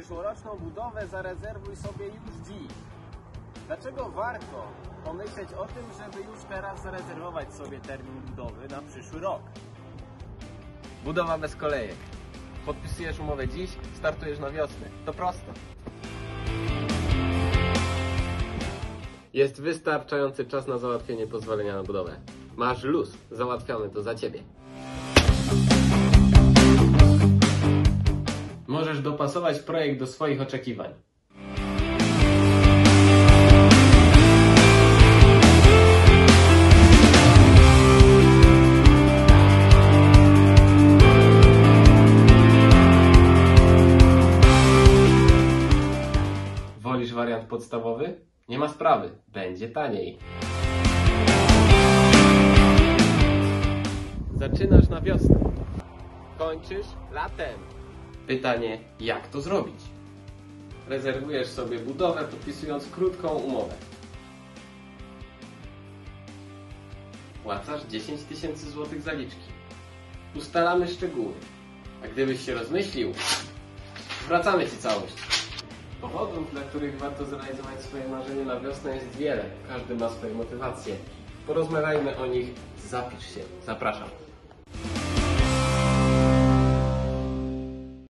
przyszłoroczną budowę zarezerwuj sobie już dziś. Dlaczego warto pomyśleć o tym, żeby już teraz zarezerwować sobie termin budowy na przyszły rok? Budowa bez kolejek. Podpisujesz umowę dziś, startujesz na wiosnę. To proste. Jest wystarczający czas na załatwienie pozwolenia na budowę. Masz luz, załatwiamy to za Ciebie. Możesz dopasować projekt do swoich oczekiwań. Wolisz wariant podstawowy? Nie ma sprawy, będzie taniej. Zaczynasz na wiosnę, kończysz latem. Pytanie, jak to zrobić? Rezerwujesz sobie budowę, podpisując krótką umowę. Płacasz 10 000 złotych zaliczki. Ustalamy szczegóły. A gdybyś się rozmyślił, zwracamy Ci całość. Powodów, dla których warto zrealizować swoje marzenie na wiosnę, jest wiele. Każdy ma swoje motywacje. Porozmawiajmy o nich. Zapisz się. Zapraszam.